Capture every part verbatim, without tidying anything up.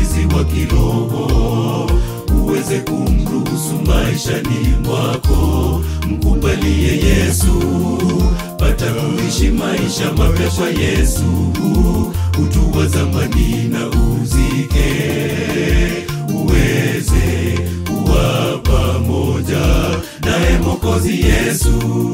usingizi wa kiroho, uweze kumruhusu maishani mwako. Mkubalie Yesu, pata kuishi maisha mapya kwa Yesu. Utu wa zamani na uzike, uweze kuwa pamoja naye Mwokozi Yesu.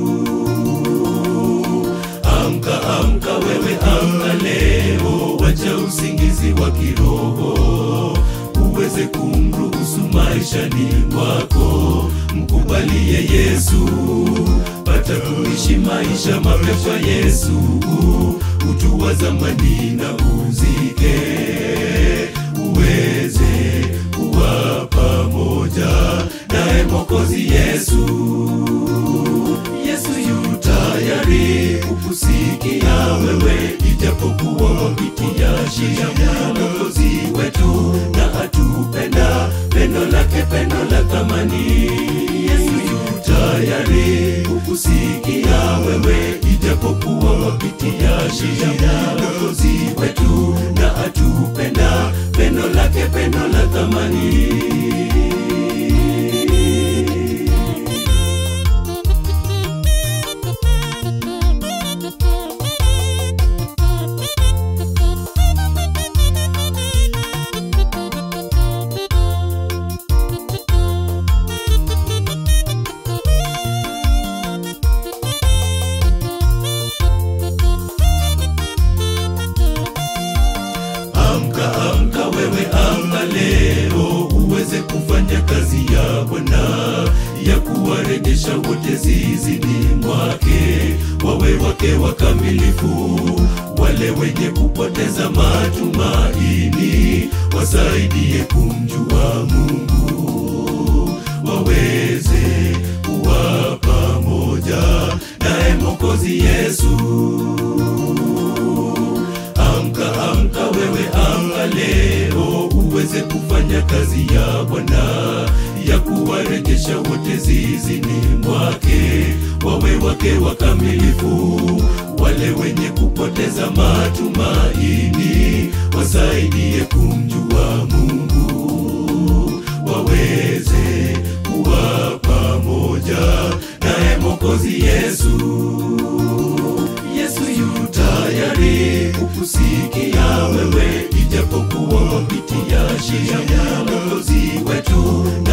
Amka, amka wewe, amka leo, wacha usingizi wa kiroho, uweze kumruhusu maishani mwako. Mkubalie Yesu, pata kuishi maisha mapya kwa Yesu. Utu wa zamani na uzike, uweze kuwa pamoja naye Mwokozi Yesu. Yesu yu tayari kukusikia wewe, ijapokuwa wapitia shida. Mwokozi wetu na atupenda, pendo lake pendo la thamani. Yesu yu tayari kukusikia wewe, ijapokuwa wapitia shida. Mwokozi wetu na atupenda, pendo lake pendo la thamani. Kufanya kazi ya Bwana ya kuwarejesha wote zizini mwake, wawe wake wakamilifu. Wale wenye kupoteza matumaini, wasaidie kumjua Mungu, waweze kuwa pamoja naye Mwokozi Yesu. Amka, amka wewe, amka leo, uweze kufanya kazi ya Bwana ya kuwarejesha wote zizini mwake, wawe wake wakamilifu. Wale wenye kupoteza matumaini, wasaidie kumjua Mungu, waweze kuwa pamoja naye Mwokozi Yesu. Yesu yu tayari kukusikia wewe, ijapokuwa wapitia shida. Mwokozi wetu